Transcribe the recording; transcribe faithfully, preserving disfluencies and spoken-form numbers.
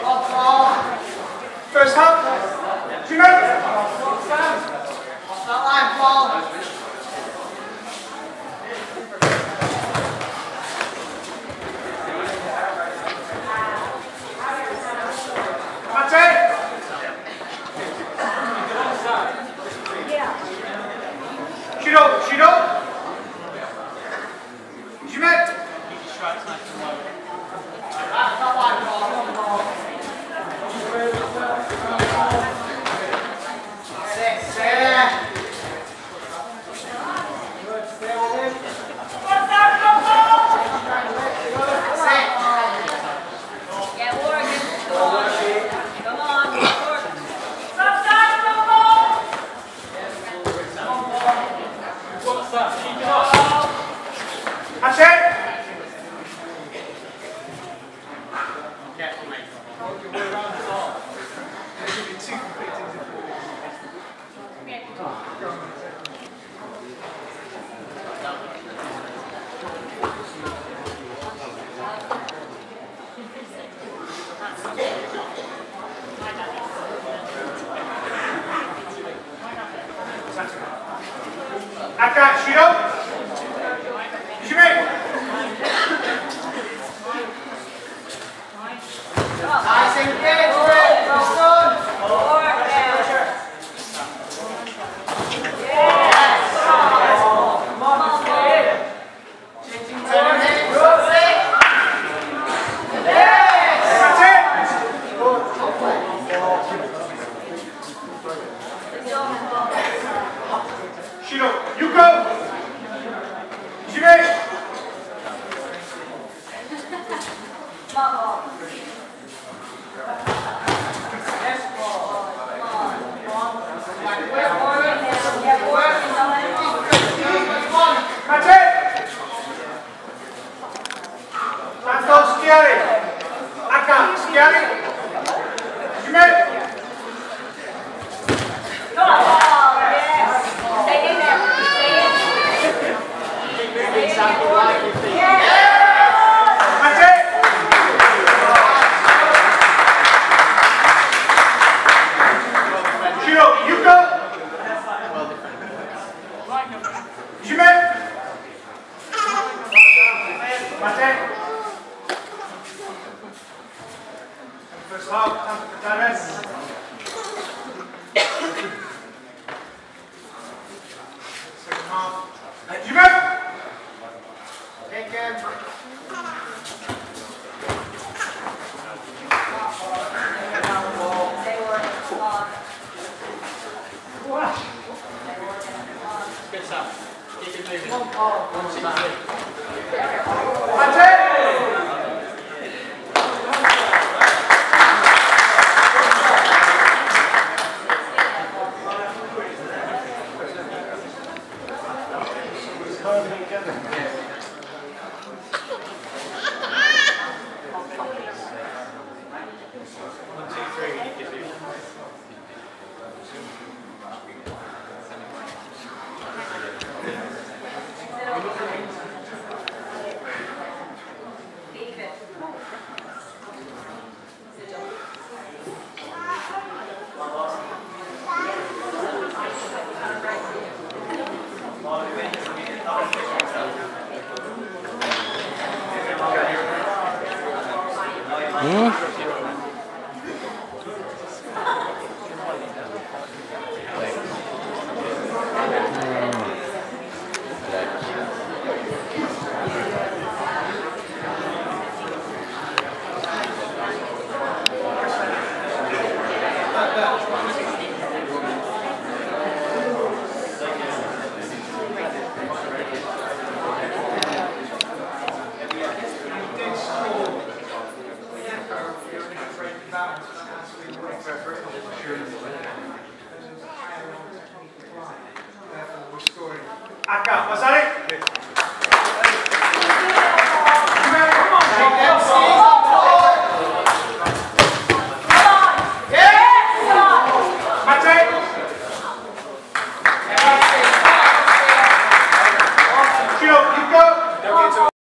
First up, two minutes. Off that line, fall. That's it. Shoot up, shoot up. Shoot it. That's that line, fall. That's it. I got shoot up. Shoot it. Nice and good. Well done. Shoot up. You go. Shoot it. That's it. That's all scary. I can't. Scary. Shoot it. First half, time for Davis. Second half. Jimmy! Take him. Good stuff. Keep it moving. That's it! One, two, three, you can do. Hmm?